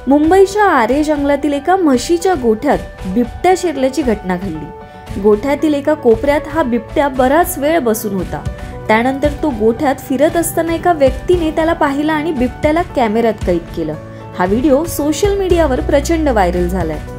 मुंबईच्या आरे जंगलातील एका म्हशीच्या गोठ्यात बिबट्या शिरल्याची घटना घडली। गोठ्यातील एका कोपऱ्यात हा बिबट्या बराच वेळ बसून होता। त्यानंतर तो गोठ्यात फिरत असताना एका व्यक्तीने त्याला पाहिलं आणि बिबट्याला कॅमेऱ्यात कैद केलं। हा व्हिडिओ सोशल मीडियावर प्रचंड व्हायरल झालाय।